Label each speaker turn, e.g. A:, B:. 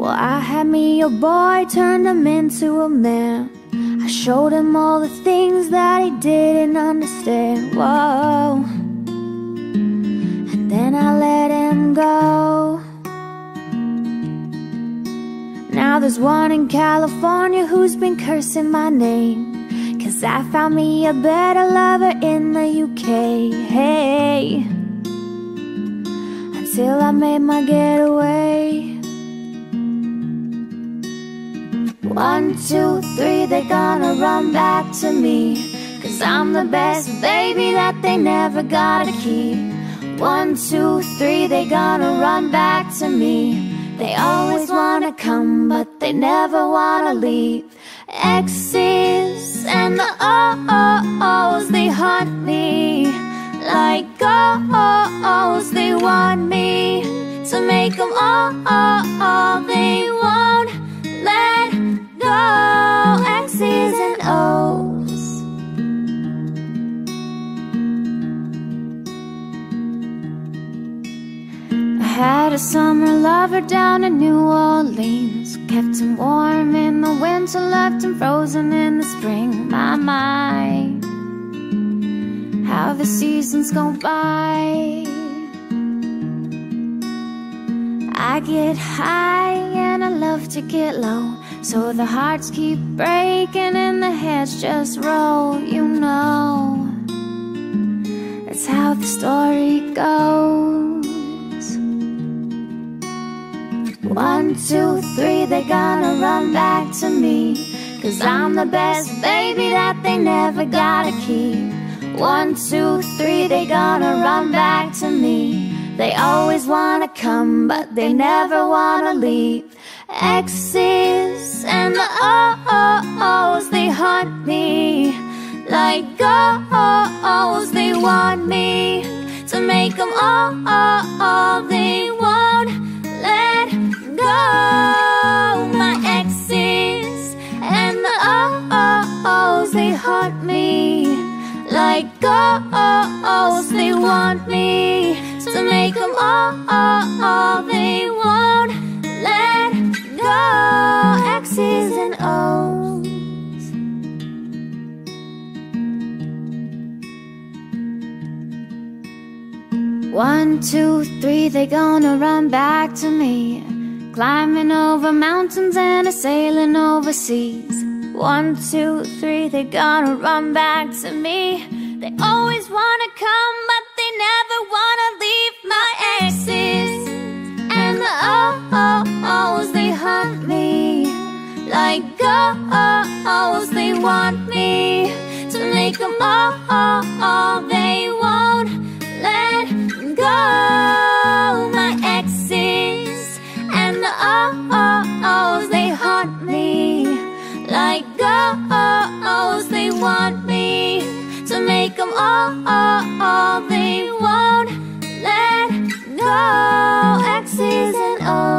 A: Well, I had me a boy, turned him into a man. I showed him all the things that he didn't understand. Whoa. And then I let him go. Now there's one in California who's been cursing my name, 'cause I found me a better lover in the UK. Hey, until I made my getaway. 1, 2, 3, they're gonna run back to me, 'cause I'm the best baby that they never gotta keep. 1, 2, 3, they're gonna run back to me. They always wanna come, but they never wanna leave. X's and the O's, they haunt me like O's. They want me to make them all. They won't let go. X's and O's. I had a summer lover down in New Orleans, kept him warm in the winter, left him frozen in the spring. My, how the seasons go by. I get high and I love to get low, so the hearts keep breaking and the heads just roll. You know, that's how the story goes. 1, 2, 3, they're gonna run back to me, 'cause I'm the best baby that they never gotta keep. 1, 2, 3, they're gonna run back to me. They always wanna come, but they never wanna leave. X's and the O's, they haunt me like O's. They want me to make them all. They won't let go. My X's and the O's, they haunt me like O's. They want me to make them all. They won't let go. X's and O's. 1, 2, 3, they're gonna run back to me, climbing over mountains and a sailing overseas. 1, 2, 3, they're gonna run back to me. They always wanna come, but they never wanna leave. My X's and the O's, they haunt me like O's. They want me to make them all. They won't let go. My X's and the O's, they haunt me like O's. They want me to make them all. They won't let go. X's and O's.